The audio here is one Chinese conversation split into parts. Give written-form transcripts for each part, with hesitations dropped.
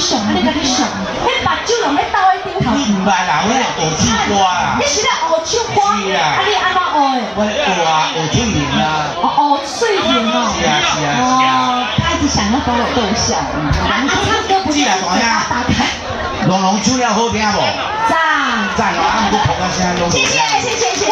上，安尼甲你上，迄目睭用咧倒喺顶头。 你唔捌啦，我咧学唱歌啦。 你是咧学唱歌？ 是啦。 啊，你安怎学的？ 我学啊，学嘴型啊。 哦，水型哦。 是啊是啊是啊。 他一直想要把我逗笑。啊，唱歌不是嘴巴打开。 龙龙唱了好听无？ 赞。 赞哦，啊，唔过同个声拢。 谢谢谢谢谢谢。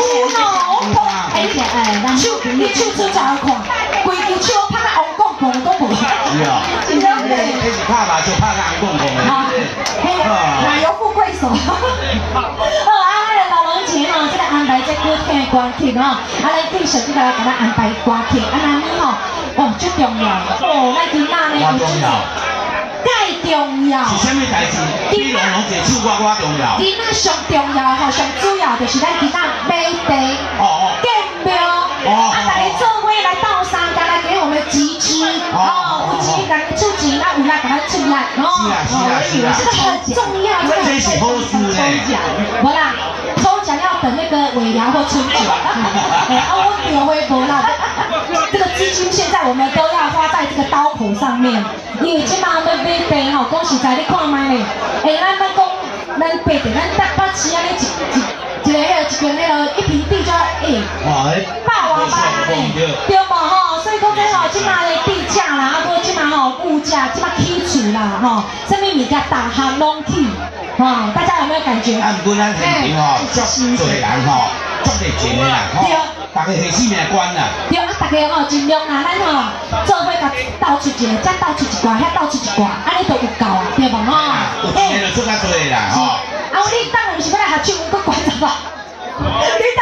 咱手你手指查看，规支手拍到红光光都无。 是啊。 是啊。 迄是拍麻就拍到红光光的。 奶油富贵手。好啊，咱老龙节吼，这个安排这几天的歌曲吼，啊，咱继续这个给咱安排歌曲，啊，咱吼，哦，最重要，哦，咱今仔呢， 我重要。 介重要。 是啥物代志？比龙龙姐唱歌我重要。 今仔上重要吼，上主要就是咱今仔买地、建庙，啊，大家做伙来到山间来给我们集资，哦，有钱人出钱，啊，有力给咱出力，哦，这个很重要， 这是好事呢。 无啦，抽奖要等那个尾牙或春酒，我有微博啦。这个资金现在我们都要花在这个刀口上面，因为即马要买地吼，讲实在你看卖咧，咱讲咱买地，咱台北市安尼一个迄个一平地就要百万安尼，对无吼？所以讲这吼，即马的地价啦，啊，搁即马吼物价，即马起厝啦吼，什么物件大项拢起，吼，大家有没有感觉？ 啊，不过咱现场吼，足多人吼，足热情的啦，吼。大家下性命关啦。 对啊，大家吼尽量啦，咱吼做伙甲斗出一个，才斗出一寡，遐斗出一寡，安尼都有够啊，对无吼？ 有钱就出较多啦，吼。 啊，你等下是要来合唱，搁管十万？你等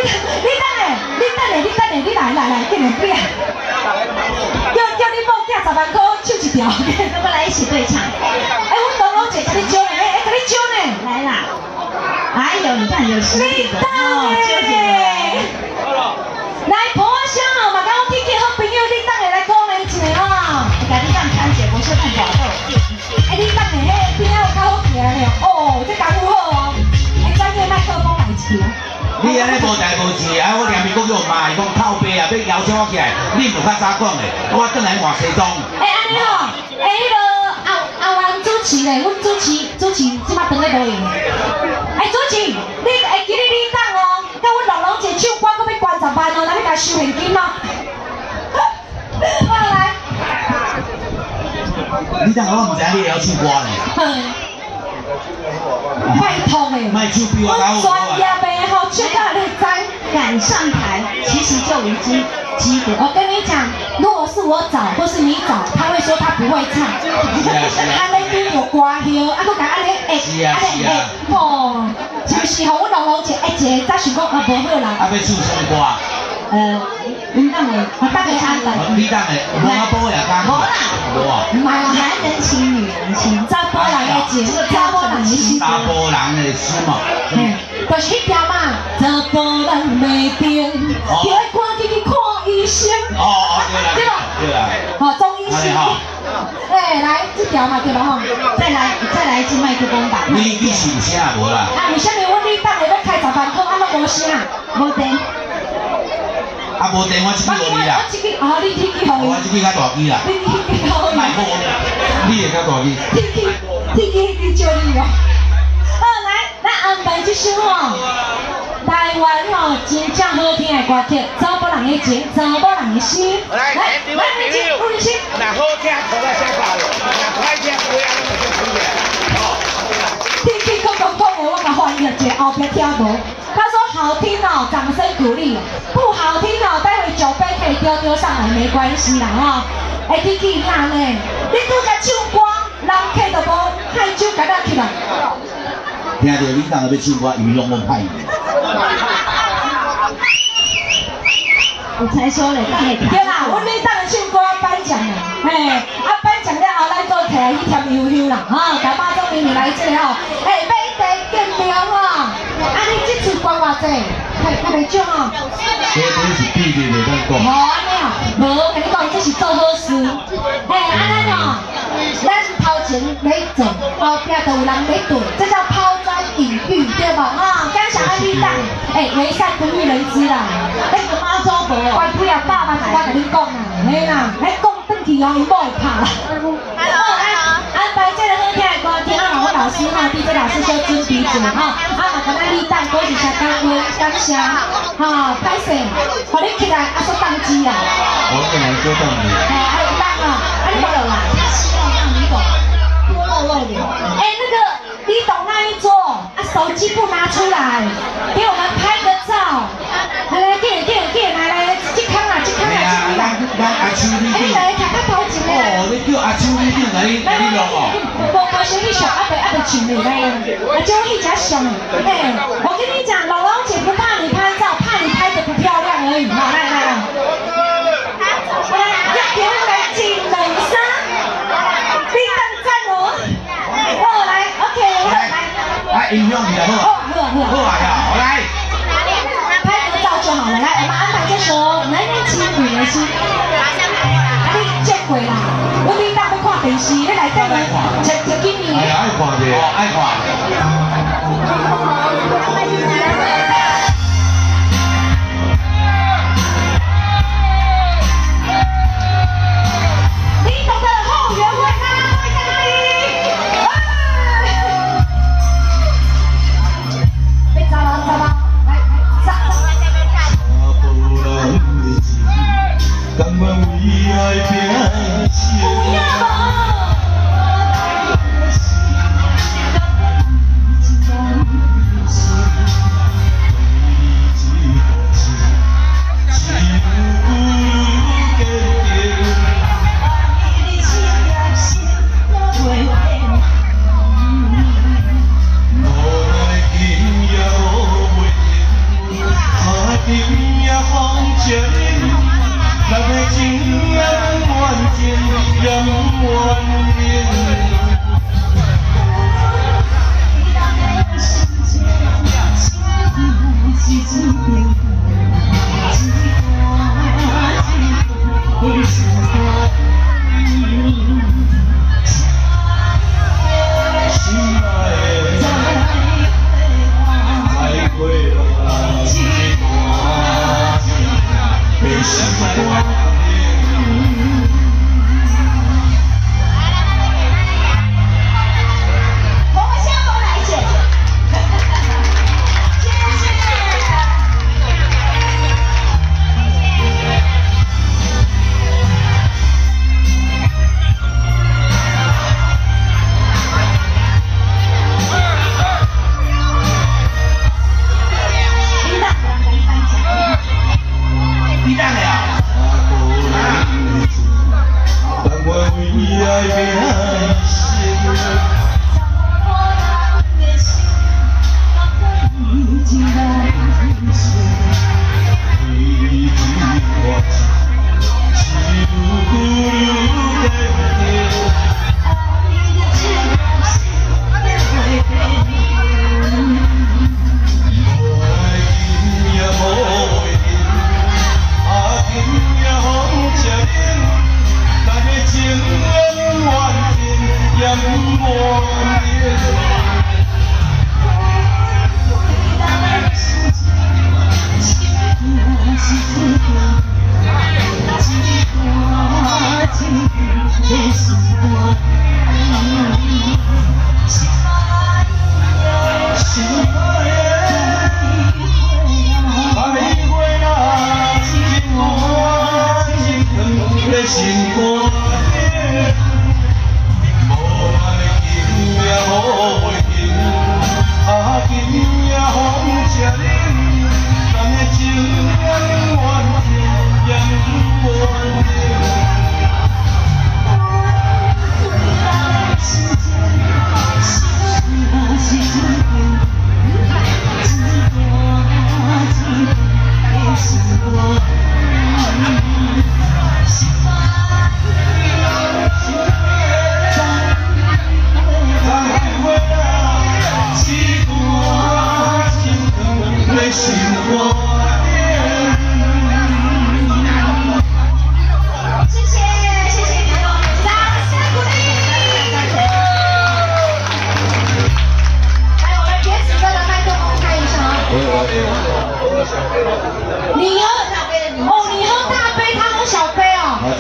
下，你来，紧来，叫你某囝10万块唱一条，要不来一起对唱？我龙龙姐甲你招呢，甲你招呢，来啦！哎呦，你看有实力的哦，纠结了。来，婆兄哦，嘛甲我天气好朋友，你等下来鼓励一下哦。甲你当参姐，不是看大豆。你等下迄边仔有较好听的哦，这功夫好哦。专业麦克风来一支。 你安尼无代无志啊！我连面讲叫骂，伊讲靠背啊，要邀请我起来，你就较早讲的，我转来换西装。 安尼哦，迄个后湾主持咧，阮主持即马当咧无用。主持，你会记得你当哦，甲阮龙龙姐唱歌，搁要关10万哦，咱要甲收现金哦。好来。 你当我唔知你会晓唱歌呢？ 拜托诶， 我专业的吼，唱到你敢上台，其实就已经基本。我跟你讲，如果是我找或是你找，他会说他不会唱。安尼你有歌喉，啊，搁甲安尼哦，是不是？吼，阮龙龙姐一个早想讲啊，无好啦。 啊，要唱什么歌？ 你当然，我大概安排。 你当然，无阿波也敢。 无啦， 无啊。 唔系啦，男人情，女人情，查甫人的情，查甫人的心。 查甫人的诗嘛。 就是迄条嘛，查甫人的情，叫伊赶紧去看医生。对吧？ 对啦。 好，中医师。来这条嘛，对吧？哈，再来一支麦克风吧。 你是有声无啦？ 啊，为什么我你等下要开10万块，啊，拢无声，无电。 啊，无电我这支互你啦。 你天气好。 我这支较大机啦。 你天气好。 麦克风，你会较大机。 天气招你哦。好，来，咱安排这首吼，台湾吼真正好听的歌曲，查甫人的情，查甫人的心。来，你这温馨。 那好听，头来先发了；那歹听，不要那么先出来。 天气讲的，我甲翻译一下，后壁听无。他说好听哦，掌声鼓励；不好听哦，待会酒杯可以丢上来，没关系啦哈。天气冷呢，你拄才唱歌，人客都无害酒甲咱起来。 听到你当下要唱歌，伊拢无歹。 我才说嘞，对啦，阮你当唱歌颁奖啦，颁奖了后，咱搁摕来去添悠悠啦，甲马总明年来这个吼，买地建庙吼，你这次捐偌济？较袂少吼。 这是秘密袂当讲。 无安尼哦，无，甲你讲，这是做好事。安尼哦，咱头前咧做，后壁就有人咧对，这叫抛砖引玉，对无？感谢安你当，为善不欲人知啦。个妈祖婆，关几啊百万，我甲你讲啦，嘿啦，讲转去哦，伊某会拍啦。好，安排这个好听老师哈，DJ 老师小准备者哈，啊，嘛跟咱李诞讲一声感恩感谢，哈，歹势，互你起来啊，说当机啊。 我本来说当机。 哎，还有当啊，啊，你没有啦，希望让李董多露露脸。哎，那个李董那一桌，啊，手机不拿出来，给我们拍个照。来，给，来，这康啊，这康啊， 咱阿秋你顶。 哎，来，看头前的。 哦，你叫阿秋你顶来，你录哦。 我先去上，阿伯请你来，我叫你家上。哎，我跟你讲，老王姐不怕你拍照，怕你拍的不漂亮而已。好，来，一点来进冷山，立正站哦。哦，来 ，OK， 来， 音响比较好。好啊呀，来。 拍个照就好了，来，我们安排这首男人情女人心。啊，你见过啦？我你当要看电视，你来等我，吃今年。 哎，爱看的，爱看。 你懂得后援会啦，会在哪里？别走了，来，上。 甘愿为爱拼死。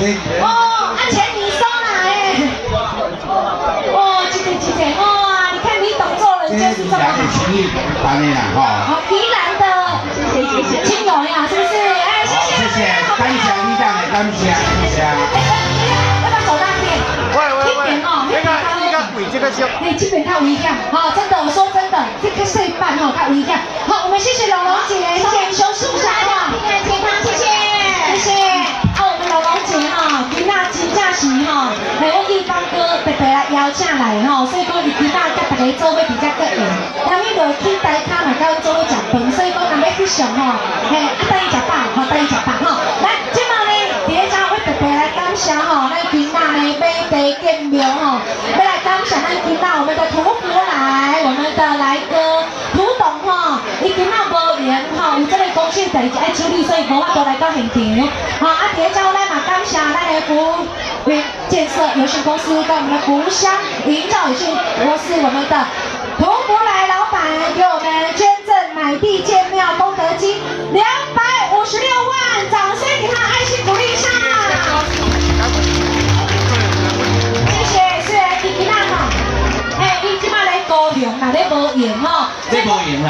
哦，啊钱你收来哎，哦，几钱？哇，你看去办的啦，吼。 好，宜兰的，谢谢，亲友呀，是不是？哎，谢谢， 谢谢，感谢你这样的，感谢，谢谢。 要不要走大点？一点哦，那个为这个笑。 哎，这边较危险，好，真的，我说真的，这个岁半吼较危险。好，我们谢谢龙龙姐，稍微休息一下哈，平安健康，谢谢，谢谢。好，我们龙龙姐哈，今仔真正是哈，我一芳哥特别来邀请来吼，所以讲伊今仔甲大家做伙比较个缘，因为落去台卡嘛，甲阮做伙食饭，所以讲若要去上吼，嘿，等伊食饱，吼，等伊食饱吼。来，今嘛呢，第一张我特别来感谢吼，咱今仔呢买地见面吼，要来感谢咱今仔我们的屠夫来，我们的来哥涂董吼，伊今仔无闲吼，有这个公司代志爱处理，所以无法度来到现场。好，啊，第一张咱嘛感谢咱的服务建设有限公司跟我们的福乡营造有限公司，我们的涂福来老板给我们捐赠买地建庙功德金256万，掌声给他爱心鼓励一下。谢谢，虽然伊今仔吼，嘿，伊即摆咧高雄，但咧无闲吼， 这无用啊。